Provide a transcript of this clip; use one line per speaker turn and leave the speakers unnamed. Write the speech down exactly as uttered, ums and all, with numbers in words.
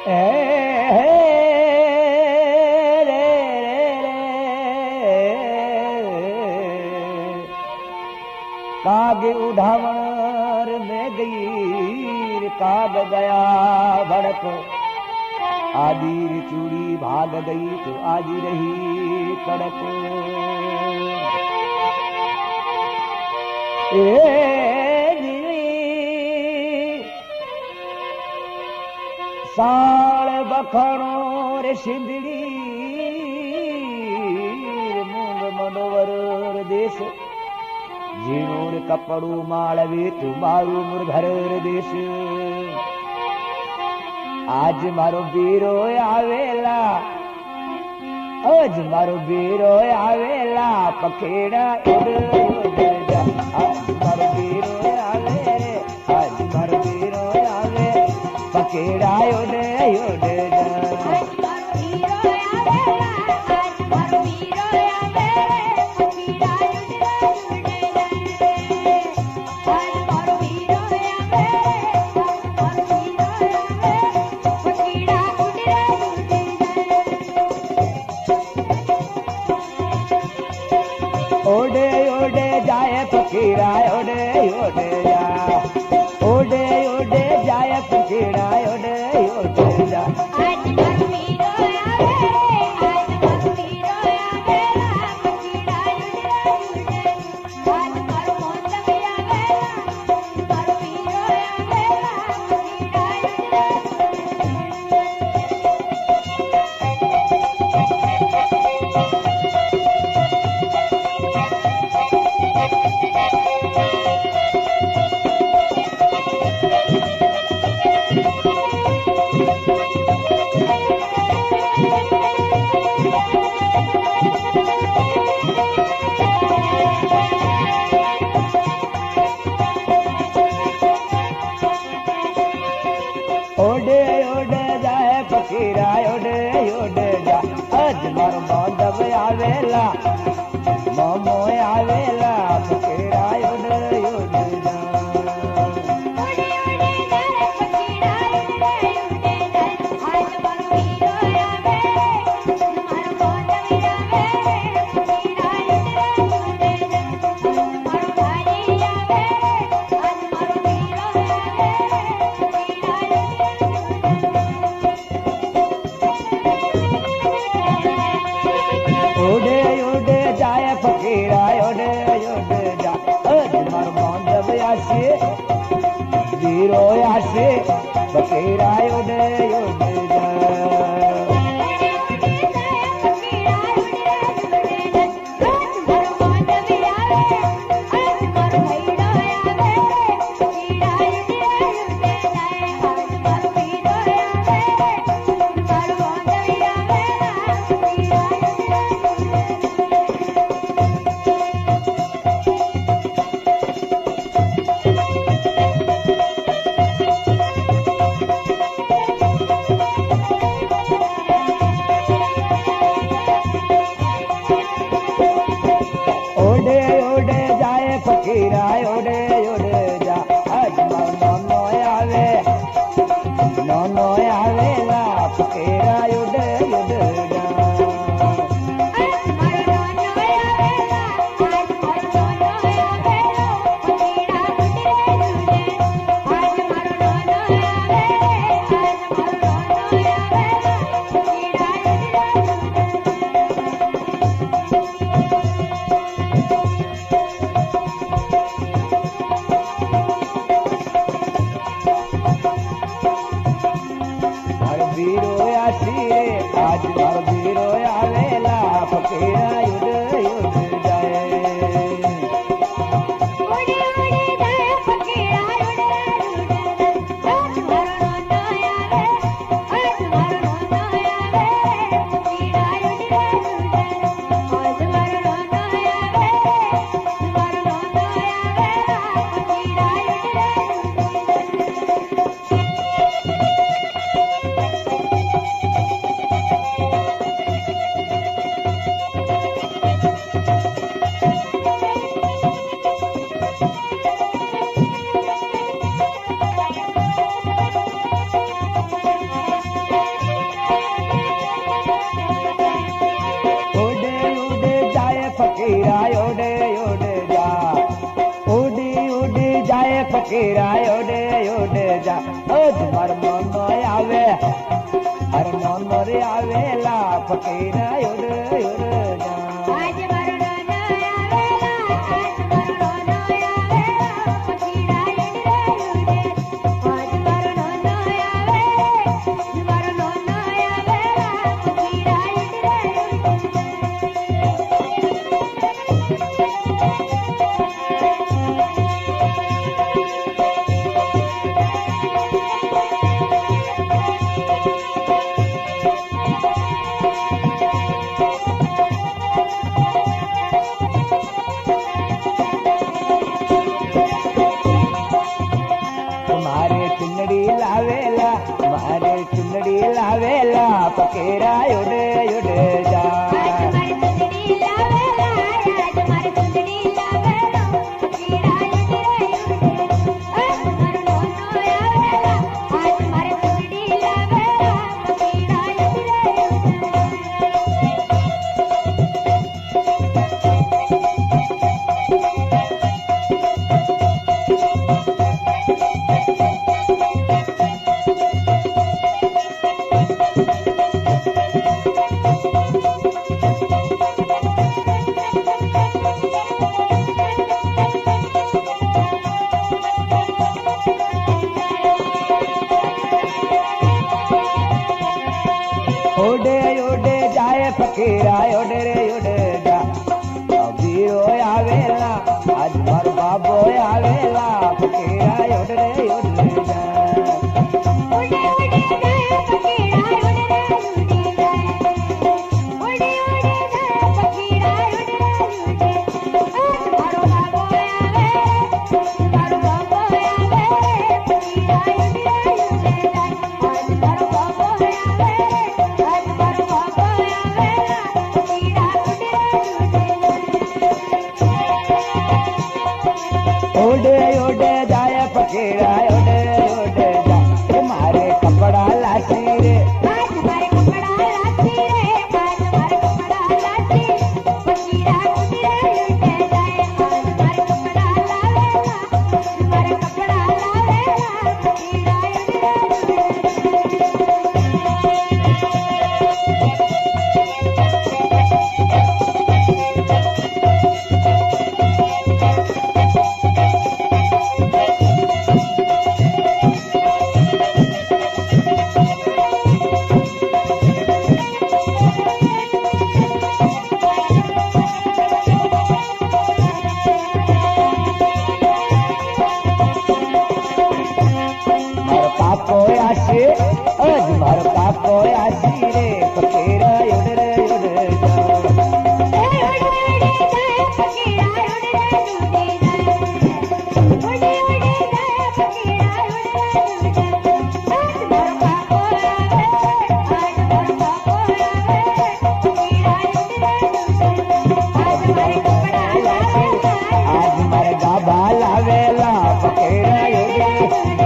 काग उठावर में गई काग गया भड़क आदि चूड़ी भाग गई तो आदि रही कड़क साल बखणो रे सिंधड़ी मूंग मनोवर देश झीणोर कपड़ू माळवे तुम्हारू मुरघर देश आज मारो बीरो आवेला आज मारो बीरो आवेला पखेड़ा उड़ उड़ जा आज मारो बीरो आवे रे आज मारो बीरो आवे पखेड़ा उड़ उड़ जा ओडे ओडे जाए फकीरा ओडे ओडे जा ओडे ओडे जाए फकीरा ओडे ओडे जा आज मारो वीरो आवे आज मारो वीरो आवे फकीरा ओडे ओडे आज मारो मोंदे आवे मारो वीरो आवे ओडे ओडे जाए फकीरा ओडे ओडे जा आज मारो मोंदब आवेला मोमो आवेला फकीरा ओडे ओडे जा ओडे ओडे जाए फकीरा ओडे ओडे जा आज मारो वीरो आवे मारो मोंदब आवे फकीरा ओडे ओडे जा मारो भाई आवे आज मारो वीरो आवे ओडे ओडे जाए फकीरा ओडे ओडे जा आज मारो मोंदब आसे वीरो आसे फकीरा ओडे ओडे जा ओडे ओडे जाए फकीरा ओडे ओडे जा आज मारो नोनो आवे नोनो आवेला फकीरा ओडे ओडे जा आज मारो नोनो आवेला आज मारो नोनो आवेला फकीरा ओडे ओडे आज मारो नोनो आवे आज मारो नोनो आवेला फकीरा मारो वीरो आसी रे आज मारो वीरो आवेला फकीरा उड़ उड़ जाए ओडे ओडे जाए फकीरा उड़ उड़ आज मारो नोनो आवे आज मारो नोनो आवे फकीरा उड़ उड़ आज मारो नोनो आवे मारो नोनो आवेला फकीरा फकीरा उड़ उड़ जा आज मर मन आवे हर मन रे आवेला फकीरा उड़ उड़ जा
आज मर मन आवेला आज मर मन आवेला फकीरा उड़ उड़ आज मर मन आवे मर मन आवेला फकीरा
लावेला फकीरा उड़ उड़ जा
आज मर चुंदड़ी लावेला आज मर चुंदड़ी लावेला फकीरा उड़ उड़ आज मर नोनो आवेला आज मर चुंदड़ी लावेला फकीरा
उड़े उड़े जाए फकीरा उड़ उड़ जा अभी रो आवेला आज मर बाबो आवेला फकीरा उड़ उड़ जा
उड़े उड़े जाए फकीरा उड़ उड़ जाए उड़े उड़े जाए फकीरा उड़ उड़ आज मारो बाबो आवे मारो बाबो आवे फकीरा उड़ उड़ जाए आज मारो बाबो आवे आज मारो बाबो आवेला फकीरा
उड़ उड़ जाए फकीरा उड़ उड़ जा तुम्हारे कपड़ा लाची रे
आज मारे कपड़ा लाची रे आज मारे कपड़ा लाची फकीरा उड़ उड़ जाए आज मारे कपड़ा लावेला मारे कपड़ा लावेला फकीरा
मर पापो आशी आज मर पापो आशी रे फकीरा उड़ उड़ जा आज मर गाबा लावेला फकीरा उड़